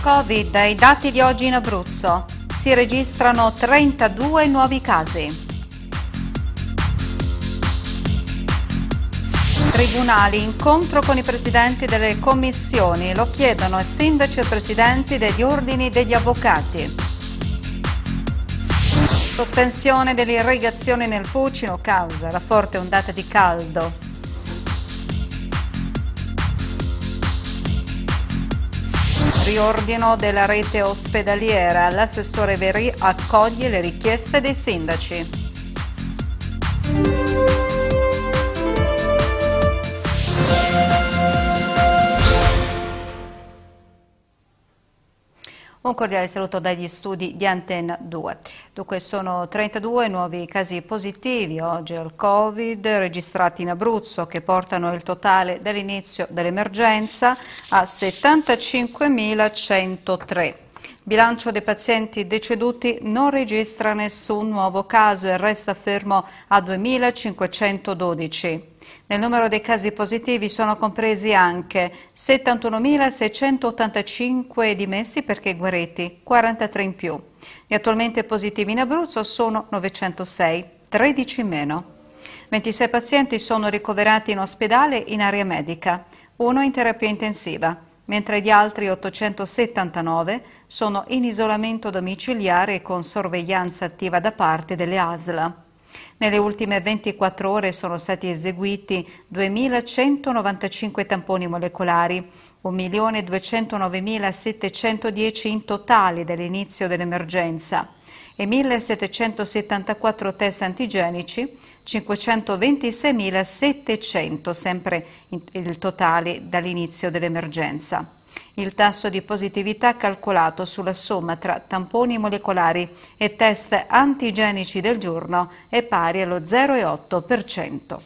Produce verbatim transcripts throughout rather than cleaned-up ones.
Covid, i dati di oggi in Abruzzo. Si registrano trentadue nuovi casi. Tribunali, incontro con i presidenti delle commissioni, lo chiedono i sindaci e presidenti degli ordini degli avvocati. Sospensione delle irrigazioni nel Fucino causa la forte ondata di caldo. Riordino della rete ospedaliera, l'assessore Verì accoglie le richieste dei sindaci. Un cordiale saluto dagli studi di Antenna due. Dunque sono trentadue nuovi casi positivi oggi al Covid registrati in Abruzzo che portano il totale dall'inizio dell'emergenza a settantacinquemilacentotretre. Bilancio dei pazienti deceduti non registra nessun nuovo caso e resta fermo a duemilacinquecentododici. Nel numero dei casi positivi sono compresi anche settantunomilaseicentoottantacinque dimessi perché guariti, quarantatré in più. Gli attualmente positivi in Abruzzo sono novecentosei, tredici in meno. ventisei pazienti sono ricoverati in ospedale in area medica, uno in terapia intensiva, mentre gli altri ottocentosettantanove sono in isolamento domiciliare e con sorveglianza attiva da parte delle A S L. Nelle ultime ventiquattro ore sono stati eseguiti duemilacentonovantacinque tamponi molecolari, un milione duecentonovemilasettecentodieci in totale dall'inizio dell'emergenza e millesettecentosettantaquattro test antigenici, cinquecentoventiseimilasettecento, sempre il totale dall'inizio dell'emergenza. Il tasso di positività calcolato sulla somma tra tamponi molecolari e test antigenici del giorno è pari allo zero virgola otto per cento.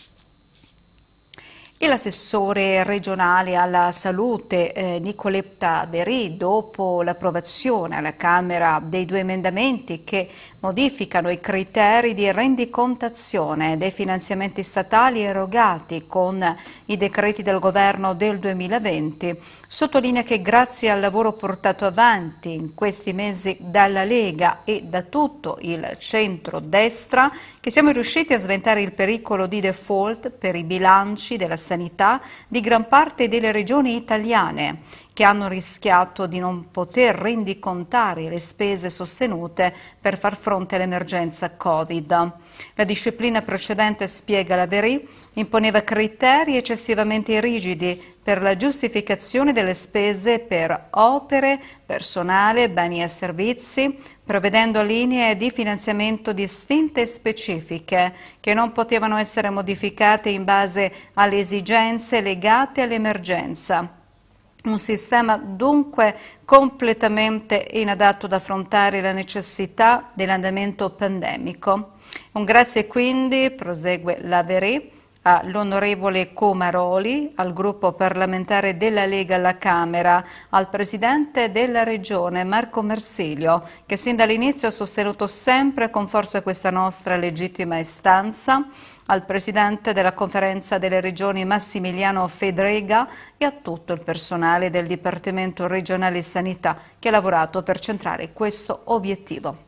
E l'assessore regionale alla salute eh, Nicoletta Verì, dopo l'approvazione alla Camera dei due emendamenti che modificano i criteri di rendicontazione dei finanziamenti statali erogati con i decreti del governo del duemilaventi, sottolinea che grazie al lavoro portato avanti in questi mesi dalla Lega e da tutto il centro-destra che siamo riusciti a sventare il pericolo di default per i bilanci della sanità di gran parte delle regioni italiane che hanno rischiato di non poter rendicontare le spese sostenute per far fronte all'emergenza Covid. La disciplina precedente, spiega la Verì, imponeva criteri eccessivamente rigidi per la giustificazione delle spese per opere, personale, beni e servizi, prevedendo linee di finanziamento distinte e specifiche che non potevano essere modificate in base alle esigenze legate all'emergenza. Un sistema dunque completamente inadatto ad affrontare la necessità dell'andamento pandemico. Un grazie quindi, prosegue la Verì, all'onorevole Comaroli, al gruppo parlamentare della Lega alla Camera, al presidente della Regione Marco Marsilio, che sin dall'inizio ha sostenuto sempre con forza questa nostra legittima istanza, al presidente della Conferenza delle Regioni Massimiliano Fedrega e a tutto il personale del Dipartimento Regionale Sanità che ha lavorato per centrare questo obiettivo.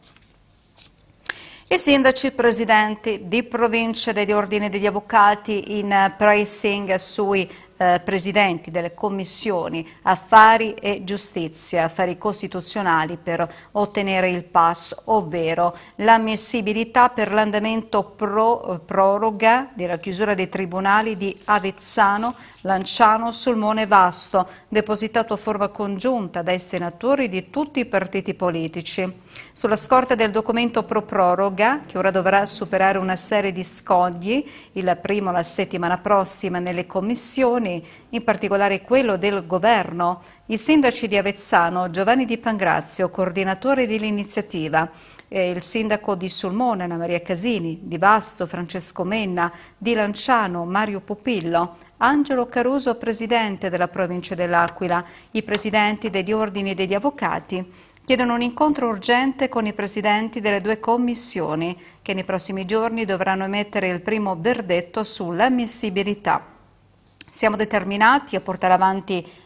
I sindaci presidenti di province degli ordini degli avvocati in pressing sui eh, presidenti delle commissioni affari e giustizia, affari costituzionali per ottenere il pass, ovvero l'ammissibilità per l'andamento pro, proroga della chiusura dei tribunali di Avezzano, Lanciano, Sulmone e Vasto, depositato a forma congiunta dai senatori di tutti i partiti politici. Sulla scorta del documento pro proroga, che ora dovrà superare una serie di scogli, il primo la settimana prossima nelle commissioni, in particolare quello del governo, i sindaci di Avezzano, Giovanni Di Pangrazio, coordinatore dell'iniziativa, e il sindaco di Sulmone, Anna Maria Casini, di Vasto, Francesco Menna, di Lanciano, Mario Pupillo, Angelo Caruso, presidente della provincia dell'Aquila, i presidenti degli ordini degli avvocati, chiedono un incontro urgente con i presidenti delle due commissioni che nei prossimi giorni dovranno emettere il primo verdetto sull'ammissibilità. Siamo determinati a portare avanti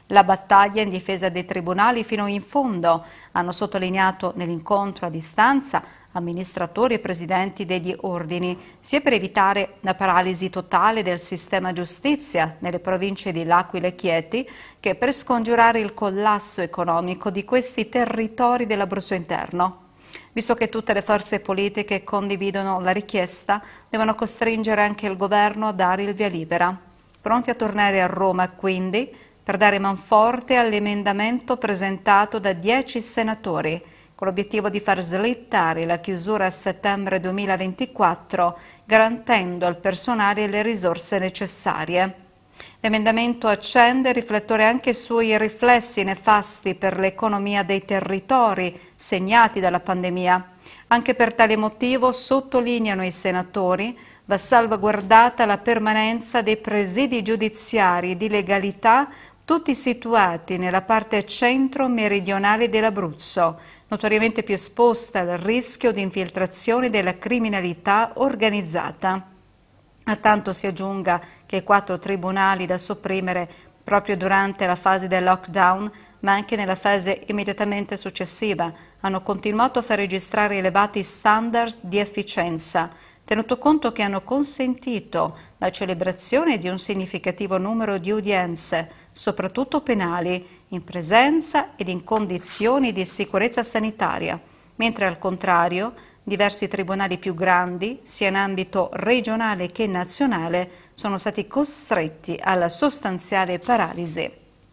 la battaglia in difesa dei tribunali fino in fondo, hanno sottolineato nell'incontro a distanza amministratori e presidenti degli ordini, sia per evitare la paralisi totale del sistema giustizia nelle province di L'Aquila e Chieti, che per scongiurare il collasso economico di questi territori dell'Abruzzo interno. Visto che tutte le forze politiche condividono la richiesta, devono costringere anche il governo a dare il via libera. Pronti a tornare a Roma, quindi, per dare manforte all'emendamento presentato da dieci senatori, con l'obiettivo di far slittare la chiusura a settembre duemilaventiquattro, garantendo al personale le risorse necessarie. L'emendamento accende riflettore anche sui riflessi nefasti per l'economia dei territori segnati dalla pandemia. Anche per tale motivo, sottolineano i senatori, va salvaguardata la permanenza dei presidi giudiziari di legalità, tutti situati nella parte centro-meridionale dell'Abruzzo, notoriamente più esposta al rischio di infiltrazione della criminalità organizzata. A tanto si aggiunga che i quattro tribunali da sopprimere proprio durante la fase del lockdown, ma anche nella fase immediatamente successiva, hanno continuato a far registrare elevati standard di efficienza, tenuto conto che hanno consentito la celebrazione di un significativo numero di udienze, soprattutto penali, in presenza ed in condizioni di sicurezza sanitaria, mentre al contrario diversi tribunali più grandi, sia in ambito regionale che nazionale, sono stati costretti alla sostanziale paralisi.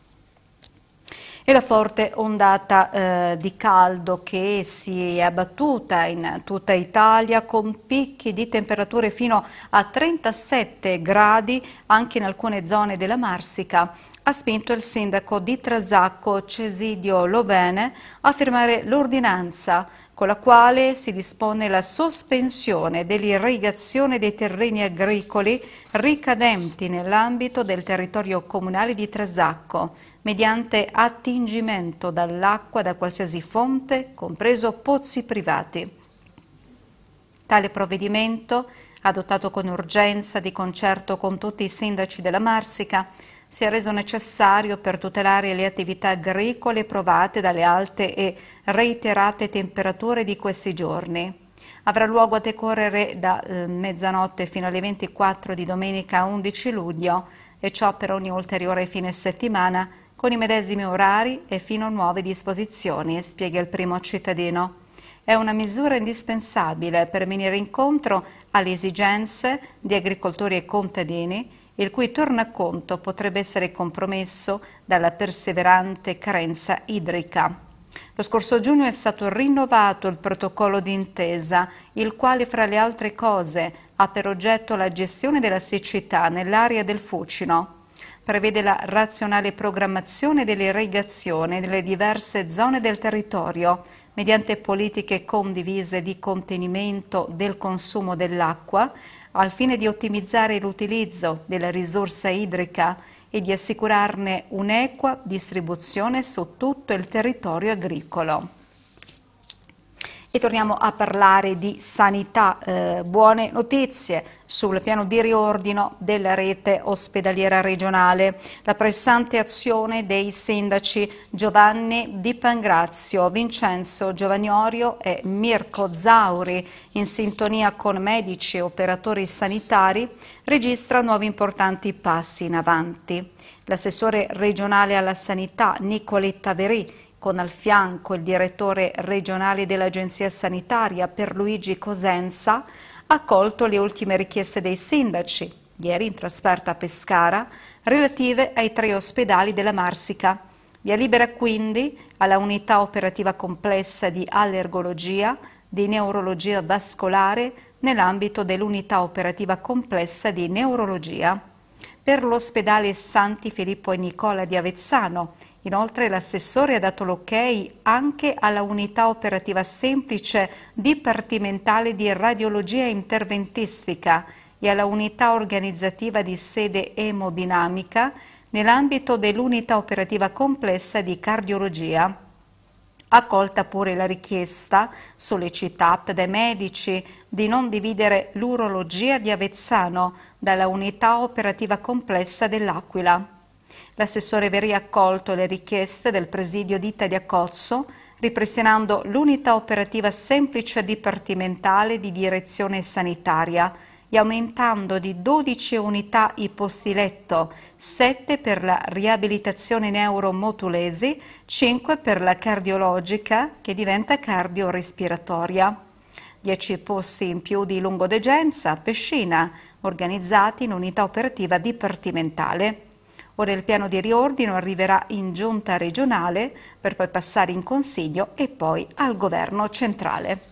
E la forte ondata eh, di caldo che si è abbattuta in tutta Italia con picchi di temperature fino a trentasette gradi anche in alcune zone della Marsica ha spinto il sindaco di Trasacco Cesidio Lovene a firmare l'ordinanza con la quale si dispone la sospensione dell'irrigazione dei terreni agricoli ricadenti nell'ambito del territorio comunale di Trasacco, mediante attingimento dall'acqua da qualsiasi fonte, compreso pozzi privati. Tale provvedimento, adottato con urgenza di concerto con tutti i sindaci della Marsica, si è reso necessario per tutelare le attività agricole provate dalle alte e reiterate temperature di questi giorni. Avrà luogo a decorrere da eh, mezzanotte fino alle ventiquattro di domenica undici luglio e ciò per ogni ulteriore fine settimana con i medesimi orari e fino a nuove disposizioni, spiega il primo cittadino. È una misura indispensabile per venire incontro alle esigenze di agricoltori e contadini, il cui tornaconto potrebbe essere compromesso dalla perseverante carenza idrica. Lo scorso giugno è stato rinnovato il protocollo d'intesa, il quale fra le altre cose ha per oggetto la gestione della siccità nell'area del Fucino. Prevede la razionale programmazione dell'irrigazione nelle diverse zone del territorio, mediante politiche condivise di contenimento del consumo dell'acqua, al fine di ottimizzare l'utilizzo della risorsa idrica e di assicurarne un'equa distribuzione su tutto il territorio agricolo. E torniamo a parlare di sanità, eh, buone notizie sul piano di riordino della rete ospedaliera regionale. La pressante azione dei sindaci Giovanni Di Pangrazio, Vincenzo Giovagnorio e Mirko Zauri, in sintonia con medici e operatori sanitari, registra nuovi importanti passi in avanti. L'assessore regionale alla sanità Nicoletta Verì, con al fianco il direttore regionale dell'Agenzia Sanitaria Pierluigi Cosenza, ha accolto le ultime richieste dei sindaci, ieri in trasferta a Pescara, relative ai tre ospedali della Marsica. Via libera quindi alla unità operativa complessa di allergologia, di neurologia vascolare nell'ambito dell'unità operativa complessa di neurologia. Per l'ospedale Santi Filippo e Nicola di Avezzano, inoltre l'assessore ha dato l'ok anche alla unità operativa semplice dipartimentale di radiologia interventistica e alla unità organizzativa di sede emodinamica nell'ambito dell'unità operativa complessa di cardiologia. Accolta pure la richiesta, sollecitata dai medici, di non dividere l'urologia di Avezzano dalla unità operativa complessa dell'Aquila. L'assessore Verì ha accolto le richieste del presidio di Tagliacozzo, ripristinando l'unità operativa semplice dipartimentale di direzione sanitaria e aumentando di dodici unità i posti letto, sette per la riabilitazione neuromotulesi, cinque per la cardiologica che diventa cardiorespiratoria. dieci posti in più di lungodegenza a Pescina, organizzati in unità operativa dipartimentale. Ora il piano di riordino arriverà in giunta regionale per poi passare in consiglio e poi al governo centrale.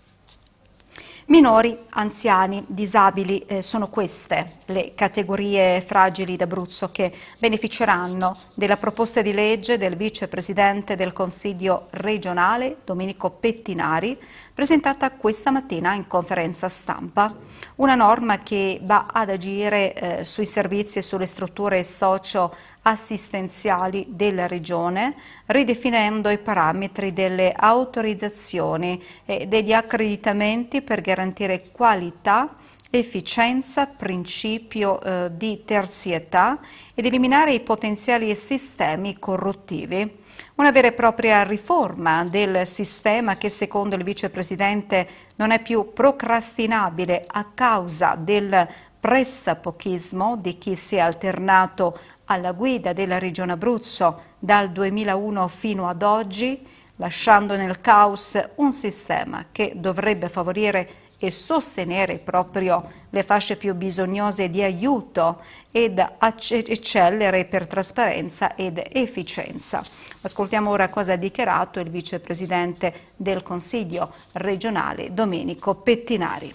Minori, anziani, disabili eh, sono queste le categorie fragili d'Abruzzo che beneficeranno della proposta di legge del vicepresidente del Consiglio regionale Domenico Pettinari, presentata questa mattina in conferenza stampa. Una norma che va ad agire eh, sui servizi e sulle strutture socio-assistenziali della Regione, ridefinendo i parametri delle autorizzazioni e degli accreditamenti per garantire qualità, efficienza, principio eh, di terzietà ed eliminare i potenziali sistemi corruttivi. Una vera e propria riforma del sistema che, secondo il vicepresidente, non è più procrastinabile a causa del pressapochismo di chi si è alternato alla guida della Regione Abruzzo dal duemilauno fino ad oggi, lasciando nel caos un sistema che dovrebbe favorire e sostenere proprio le fasce più bisognose di aiuto ed eccellere per trasparenza ed efficienza. Ascoltiamo ora cosa ha dichiarato il vicepresidente del Consiglio regionale Domenico Pettinari.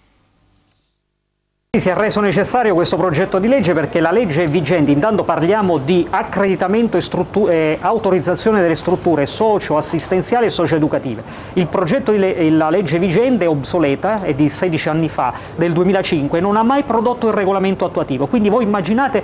Si è reso necessario questo progetto di legge perché la legge vigente, intanto parliamo di accreditamento e, e autorizzazione delle strutture socio-assistenziali e socio-educative. Il progetto di le la legge vigente è obsoleta, è di sedici anni fa, del duemilacinque, non ha mai prodotto il regolamento attuativo. Quindi voi immaginate,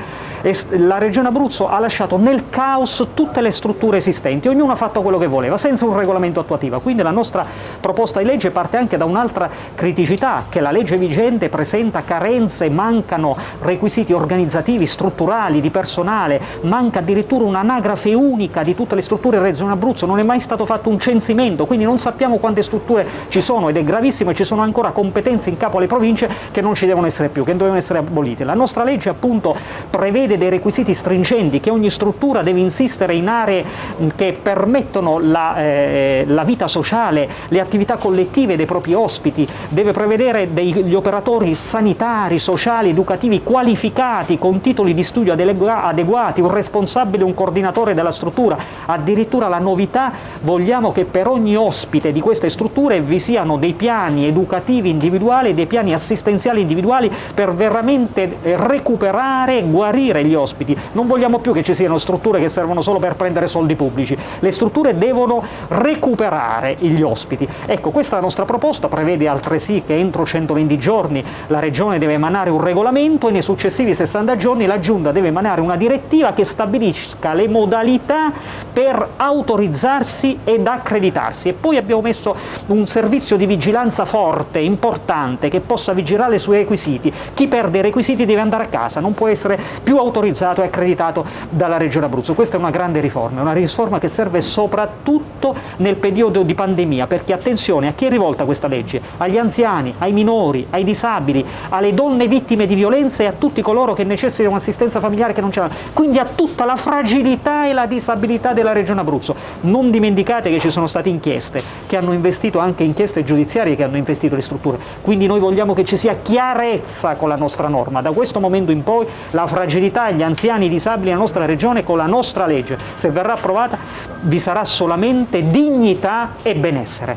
la Regione Abruzzo ha lasciato nel caos tutte le strutture esistenti, ognuno ha fatto quello che voleva, senza un regolamento attuativo. Quindi la nostra proposta di legge parte anche da un'altra criticità, che la legge vigente presenta carenze, mancano requisiti organizzativi, strutturali, di personale, manca addirittura un'anagrafe unica di tutte le strutture in Regione Abruzzo, non è mai stato fatto un censimento, quindi non sappiamo quante strutture ci sono ed è gravissimo e ci sono ancora competenze in capo alle province che non ci devono essere più, che devono essere abolite. La nostra legge appunto prevede dei requisiti stringenti, che ogni struttura deve insistere in aree che permettono la, eh, la vita sociale, le attività collettive dei propri ospiti, deve prevedere degli operatori sanitari, sociali, educativi qualificati con titoli di studio adeguati, un responsabile, un coordinatore della struttura. Addirittura la novità, vogliamo che per ogni ospite di queste strutture vi siano dei piani educativi individuali e dei piani assistenziali individuali per veramente recuperare e guarire gli ospiti. Non vogliamo più che ci siano strutture che servono solo per prendere soldi pubblici, le strutture devono recuperare gli ospiti. Ecco, questa è la nostra proposta, prevede altresì che entro centoventi giorni la Regione deve emanare un regolamento e nei successivi sessanta giorni la Giunta deve emanare una direttiva che stabilisca le modalità per autorizzarsi ed accreditarsi. E poi abbiamo messo un servizio di vigilanza forte, importante, che possa vigilare sui requisiti. Chi perde i requisiti deve andare a casa, non può essere più autorizzato e accreditato dalla Regione Abruzzo. Questa è una grande riforma, una riforma che serve soprattutto nel periodo di pandemia, perché attenzione, a chi è rivolta questa legge? Agli anziani, ai minori, ai disabili, alle donne vittime di violenza e a tutti coloro che necessitano di un'assistenza familiare che non ce l'hanno, quindi a tutta la fragilità e la disabilità della Regione Abruzzo. Non dimenticate che ci sono state inchieste che hanno investito, anche inchieste giudiziarie che hanno investito le strutture, quindi noi vogliamo che ci sia chiarezza con la nostra norma. Da questo momento in poi la fragilità e gli anziani disabili nella nostra Regione, con la nostra legge, se verrà approvata, vi sarà solamente dignità e benessere.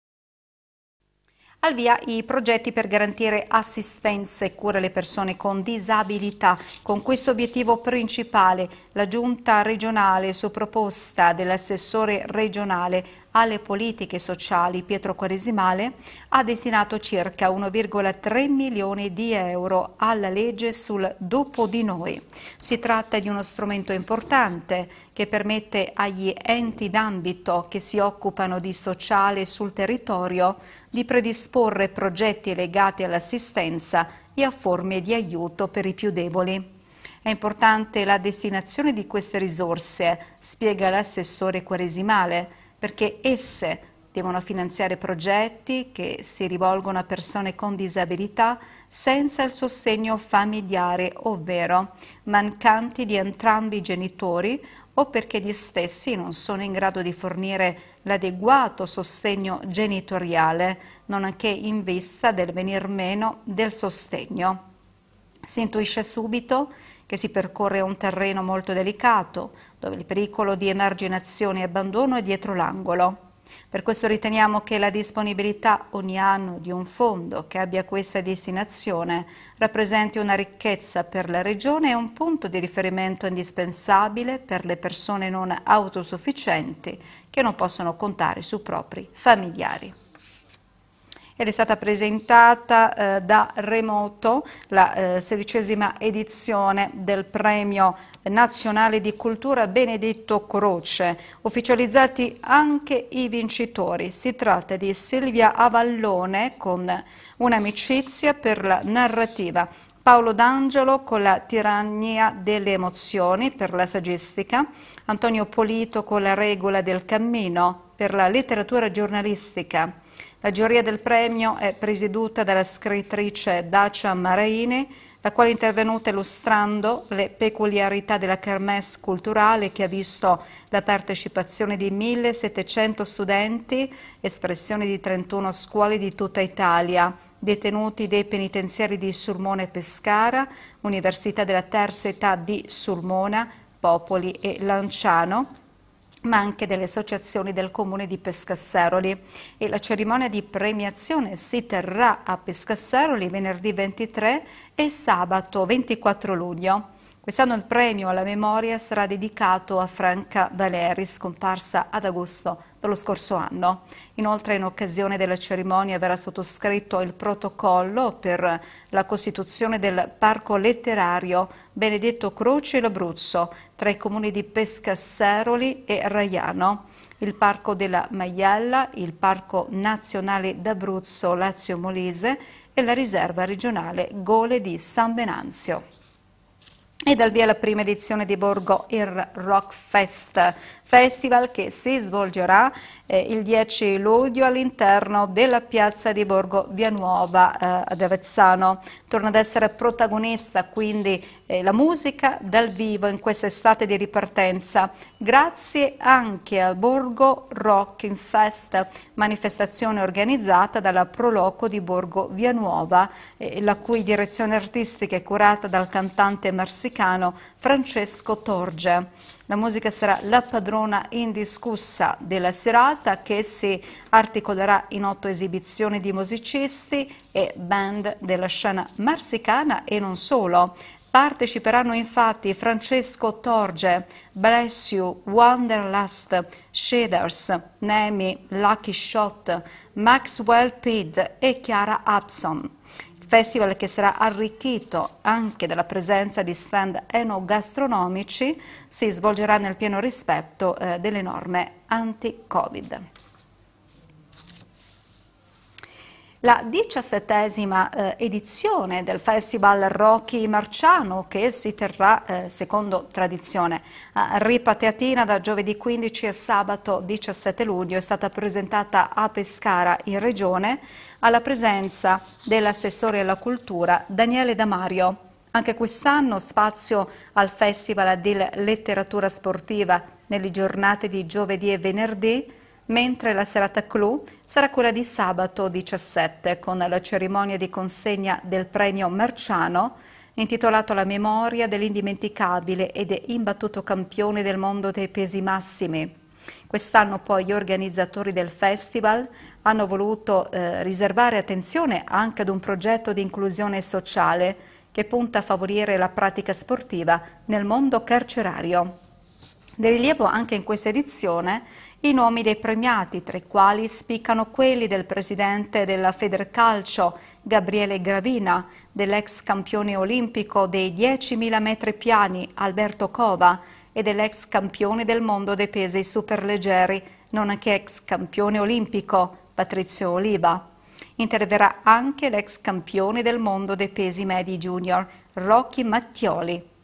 Al via i progetti per garantire assistenza e cura alle persone con disabilità. Con questo obiettivo principale, la Giunta regionale, su proposta dell'assessore regionale alle politiche sociali Pietro Quaresimale, ha destinato circa uno virgola tre milioni di euro alla legge sul dopo di noi. Si tratta di uno strumento importante che permette agli enti d'ambito che si occupano di sociale sul territorio di predisporre progetti legati all'assistenza e a forme di aiuto per i più deboli. È importante la destinazione di queste risorse, spiega l'assessore Quaresimale, perché esse devono finanziare progetti che si rivolgono a persone con disabilità senza il sostegno familiare, ovvero mancanti di entrambi i genitori o perché gli stessi non sono in grado di fornire l'adeguato sostegno genitoriale, nonché in vista del venir meno del sostegno. Si intuisce subito che si percorre un terreno molto delicato, dove il pericolo di emarginazione e abbandono è dietro l'angolo. Per questo riteniamo che la disponibilità ogni anno di un fondo che abbia questa destinazione rappresenti una ricchezza per la Regione e un punto di riferimento indispensabile per le persone non autosufficienti che non possono contare su propri familiari. Ed è stata presentata eh, da remoto la eh, sedicesima edizione del Premio Nazionale di Cultura Benedetto Croce, ufficializzati anche i vincitori. Si tratta di Silvia Avallone con Un'amicizia per la narrativa, Paolo D'Angelo con La tirannia delle emozioni per la saggistica, Antonio Polito con La regola del cammino per la letteratura giornalistica. La giuria del premio è presieduta dalla scrittrice Dacia Maraini, la quale è intervenuta illustrando le peculiarità della kermesse culturale che ha visto la partecipazione di millesettecento studenti, espressione di trentuno scuole di tutta Italia, detenuti dei penitenziari di Sulmona e Pescara, Università della Terza Età di Sulmona, Popoli e Lanciano, ma anche delle associazioni del comune di Pescasseroli, e la cerimonia di premiazione si terrà a Pescasseroli venerdì ventitré e sabato ventiquattro luglio. Quest'anno il premio alla memoria sarà dedicato a Franca Valeri, scomparsa ad agosto dello scorso anno. Inoltre, in occasione della cerimonia verrà sottoscritto il protocollo per la costituzione del Parco Letterario Benedetto Croce e l'Abruzzo tra i comuni di Pescasseroli e Raiano, il Parco della Maiella, il Parco Nazionale d'Abruzzo Lazio Molise e la riserva regionale Gole di San Venanzio. E dal via la prima edizione di Borgo il Rock Fest, festival che si svolgerà eh, il dieci luglio all'interno della piazza di Borgo Vianuova eh, ad Avezzano. Torna ad essere protagonista quindi eh, la musica dal vivo in questa estate di ripartenza, grazie anche al Borgo Rock Fest, manifestazione organizzata dalla Proloco di Borgo Vianuova, eh, la cui direzione artistica è curata dal cantante marsicano Francesco Torge. La musica sarà la padrona indiscussa della serata, che si articolerà in otto esibizioni di musicisti e band della scena marsicana e non solo. Parteciperanno infatti Francesco Torge, Bless You, Wanderlust, Shaders, Nemi, Lucky Shot, Maxwell Pid e Chiara Upson. Festival che sarà arricchito anche dalla presenza di stand enogastronomici, si svolgerà nel pieno rispetto eh, delle norme anti-Covid. La diciassettesima eh, edizione del Festival Rocky Marciano, che si terrà, eh, secondo tradizione, a Ripa Teatina da giovedì quindici a sabato diciassette luglio, è stata presentata a Pescara in Regione alla presenza dell'assessore alla cultura Daniele Damario. Anche quest'anno spazio al Festival della letteratura sportiva nelle giornate di giovedì e venerdì, mentre la serata clou sarà quella di sabato diciassette con la cerimonia di consegna del premio Marciano intitolato alla memoria dell'indimenticabile ed imbattuto campione del mondo dei pesi massimi. Quest'anno poi gli organizzatori del festival hanno voluto eh, riservare attenzione anche ad un progetto di inclusione sociale che punta a favorire la pratica sportiva nel mondo carcerario. Di rilievo anche in questa edizione i nomi dei premiati, tra i quali spiccano quelli del presidente della Federcalcio Gabriele Gravina, dell'ex campione olimpico dei diecimila metri piani Alberto Cova e dell'ex campione del mondo dei pesi superleggeri, nonché ex campione olimpico Patrizio Oliva. Interverrà anche l'ex campione del mondo dei pesi medi junior Rocky Mattioli.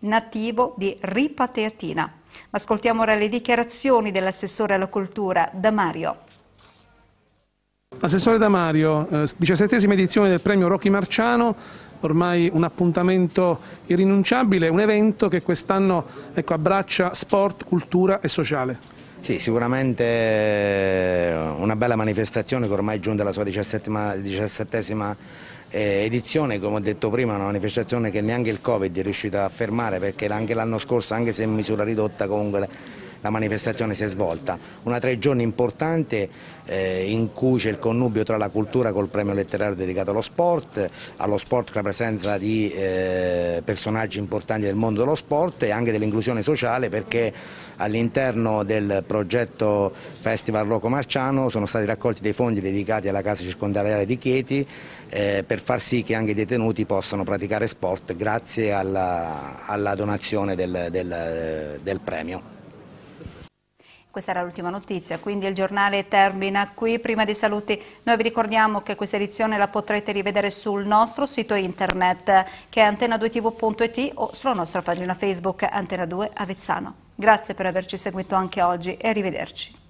nativo di Ripateatina. Ascoltiamo ora le dichiarazioni dell'assessore alla cultura Damario. Assessore Damario, eh, diciassettesima edizione del premio Rocchi Marciano, ormai un appuntamento irrinunciabile, un evento che quest'anno ecco, abbraccia sport, cultura e sociale. Sì, sicuramente una bella manifestazione che ormai è giunta alla sua diciassettesima edizione, come ho detto prima, una manifestazione che neanche il Covid è riuscita a fermare, perché anche l'anno scorso, anche se in misura ridotta, comunque la manifestazione si è svolta. Una tre giorni importante eh, in cui c'è il connubio tra la cultura col premio letterario dedicato allo sport, allo sport con la presenza di eh, personaggi importanti del mondo dello sport e anche dell'inclusione sociale, perché all'interno del progetto Festival Rocco Marciano sono stati raccolti dei fondi dedicati alla casa circondariale di Chieti eh, per far sì che anche i detenuti possano praticare sport grazie alla, alla donazione del, del, del premio. Questa era l'ultima notizia, quindi il giornale termina qui. Prima dei saluti noi vi ricordiamo che questa edizione la potrete rivedere sul nostro sito internet che è antena due tv punto it o sulla nostra pagina Facebook Antena due Avezzano. Grazie per averci seguito anche oggi e arrivederci.